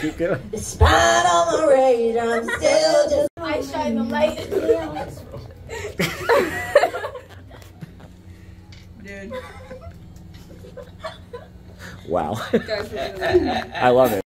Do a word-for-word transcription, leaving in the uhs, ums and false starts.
Keep going. Despite all my rage, I'm still just. I shine the light. Dude. Wow. Guys, we're doing that. I love it.